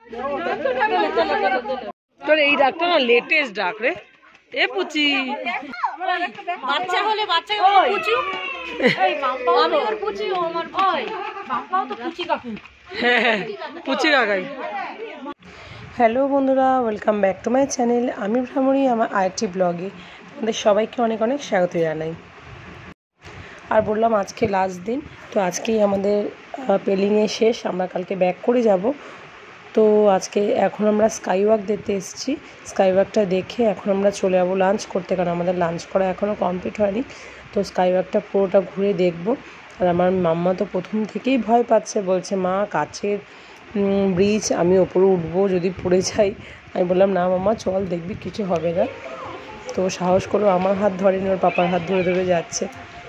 তোর এই ডাকটা না লেটেস্ট ডাক রে। এ পুচি বাচ্চা হলে বাচ্চাকে পুচি, এই মাম্পা আমি ওর পুচি, ও আমার ভাই মাম্পাও তো পুচি কাকু। হ্যাঁ পুচি কাকাই। হ্যালো বন্ধুরা, welcome back to my channel. আমি ভ্রামরী, আমার আইটি ব্লগে আমাদের সবাইকে অনেক অনেক স্বাগত জানাই। আর বললাম আজকে লাস্ট দিন, তো আজকেই আমাদের পেলিংয়ে শেষ, আমরা কালকে ব্যাক করে যাব। তো আজকে এখন আমরা স্কাই ওয়াক দেখতে এসেছি। স্কাই ওয়াকটা দেখে এখন আমরা চলে যাবো লাঞ্চ করতে, কারণ আমাদের লাঞ্চ করা এখনও কমপ্লিট হয়নি। তো স্কাই ওয়াকটা পুরোটা ঘুরে দেখব। আর আমার মাম্মা তো প্রথম থেকেই ভয় পাচ্ছে, বলছে মা কাছের ব্রিজ, আমি ওপরে উঠবো যদি পড়ে যাই। আমি বললাম না মাম্মা চল, দেখবি কিছু হবে না। তো সাহস করো, আমার হাত ধরেনি, ওর পাপার হাত ধরে ধরে যাচ্ছে।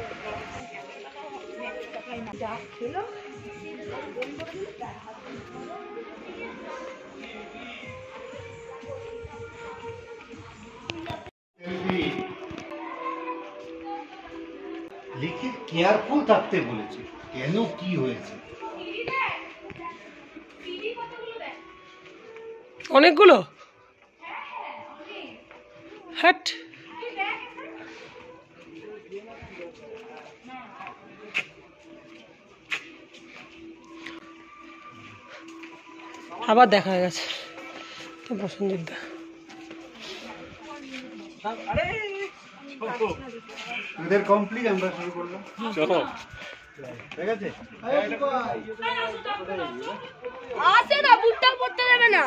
লিখে কেয়ারফুল থাকতে বলেছে, কেন কি হয়েছে। অনেকগুলো হ্যাট আবার দেখা হয়ে গেছে তো পছন্দের দা। তোদের কমপ্লিট, আমরা শুরু করলাম। চলো ঠিক আছে। আসে না বুটটা পড়তে দেবে না।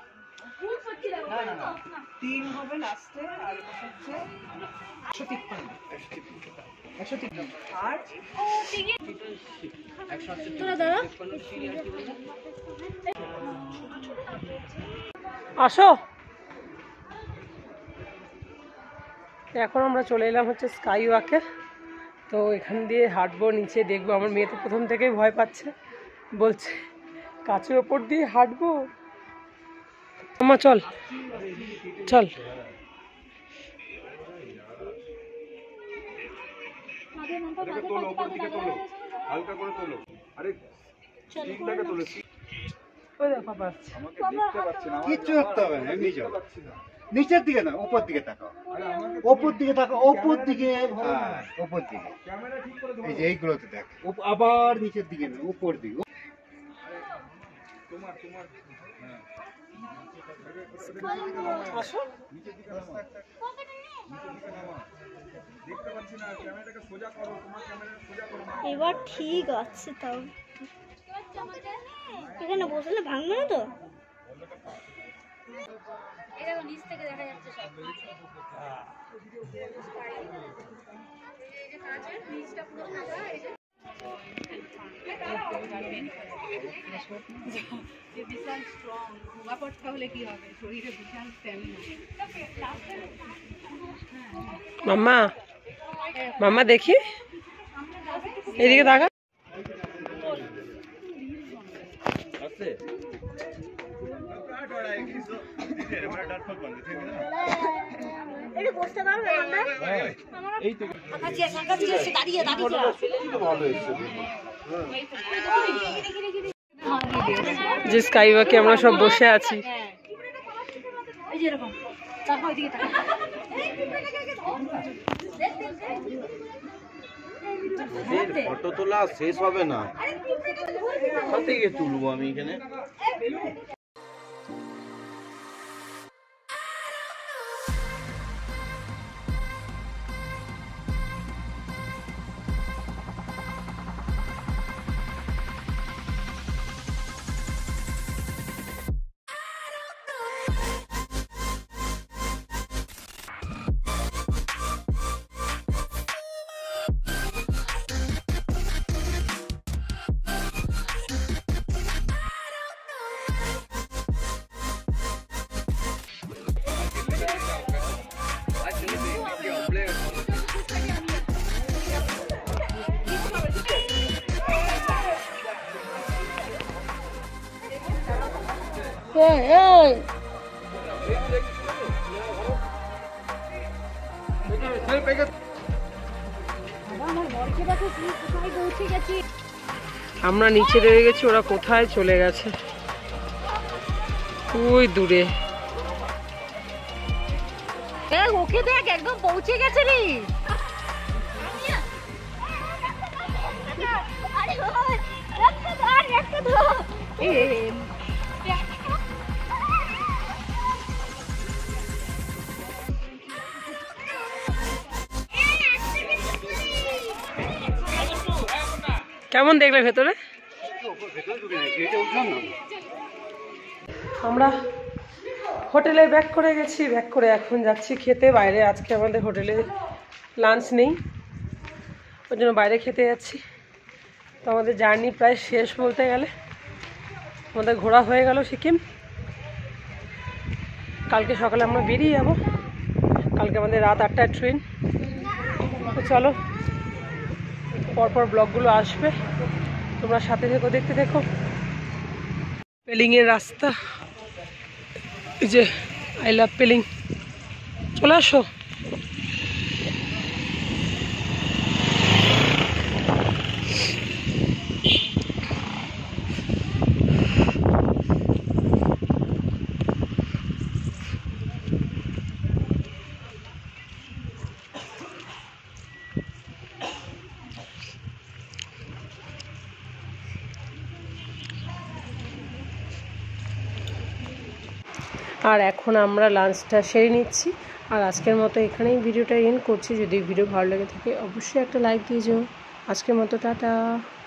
তিন হবে লাস্টে, আর হচ্ছে 153 আর তোরা দাদা আসো। এখন আমরা চলে এলাম হচ্ছে স্কাই ওয়াকে। তো এখান দিয়ে হাঁটবো, নিচে দেখবো। আমার মেয়ে তো প্রথম থেকেই ভয় পাচ্ছে, বলছে কাছের ওপর দিয়ে হাঁটবো। মামা চল চল। কিচ্ছু রাখতে হবে না, এমনি যাও। নিচের দিকে না, উপর দিকে তাকাও, ওপর দিকে তাকাও, ওপর দিকে, ওপর দিকে। এই যে এইগুলোতে দেখ, আবার নিচের দিকে না, উপর দিকে। এবার ঠিক আছে, তাও এখানে বসলে ভাঙবে না তো। নিচ থেকে দেখা যাচ্ছে সব। মাম্মা মাম্মা দেখি, এদিকে দেখা। যে স্কাই ওয়াকে আমরা সব বসে আছি। ফটো তোলা শেষ হবে না, কোথা থেকে তুলবো আমি এখানে। আমরা নিচে রয়ে গেছি, ওরা কোথায় চলে গেছে। ওই দূরে। ওকে দেখ একদম পৌঁছে গেছে রে। কেমন দেখলে ভেতরে? আমরা হোটেলে ব্যাক করে গেছি, ব্যাক করে এখন যাচ্ছি খেতে বাইরে। আজকে আমাদের হোটেলে লাঞ্চ নেই, ওই জন্য বাইরে খেতে যাচ্ছি। তো আমাদের জার্নি প্রায় শেষ বলতে গেলে। আমাদের ঘোরা হয়ে গেল সিকিম। কালকে সকালে আমরা বেরিয়ে যাব, কালকে আমাদের রাত 8টায় ট্রেন। তো চলো, পরপর ব্লগগুলো আসবে, তোমরা সাথে থেকো, দেখতে থেকো। পেলিংয়ের রাস্তা, এই যে আই লাভ পেলিং, চলে আসো। আর এখন আমরা লাঞ্চটা সেরে নিচ্ছি। আর আজকের মতো এখানেই ভিডিওটা এন্ড করছি। যদি ভিডিও ভালো লেগে থাকে অবশ্যই একটা লাইক দিয়ে যাও। আজকের মতো টাটা।